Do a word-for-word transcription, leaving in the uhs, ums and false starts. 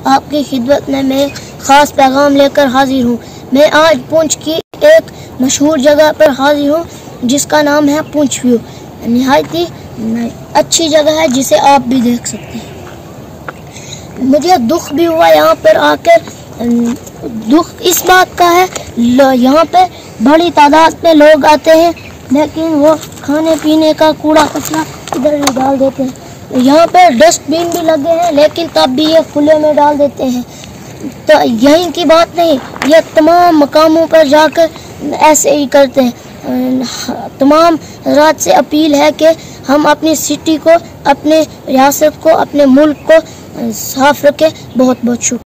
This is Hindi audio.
आपकी खिदमत में मैं ख़ास पैगाम लेकर हाजिर हूँ। मैं आज पुंछ की एक मशहूर जगह पर हाजिर हूँ जिसका नाम है पुंछ व्यू। निहायत ही अच्छी जगह है जिसे आप भी देख सकते हैं। मुझे दुख भी हुआ यहाँ पर आकर। दुख इस बात का है, यहाँ पे बड़ी तादाद में लोग आते हैं लेकिन वो खाने पीने का कूड़ा कचरा इधर ही डाल देते हैं। यहाँ पे डस्टबिन भी लगे हैं लेकिन तब भी ये खुले में डाल देते हैं। तो यहीं की बात नहीं, ये तमाम मकामों पर जाकर ऐसे ही करते हैं। तमाम रात से अपील है कि हम अपनी सिटी को, अपने रियासत को, अपने मुल्क को साफ रखें। बहुत बहुत शुक्रिया।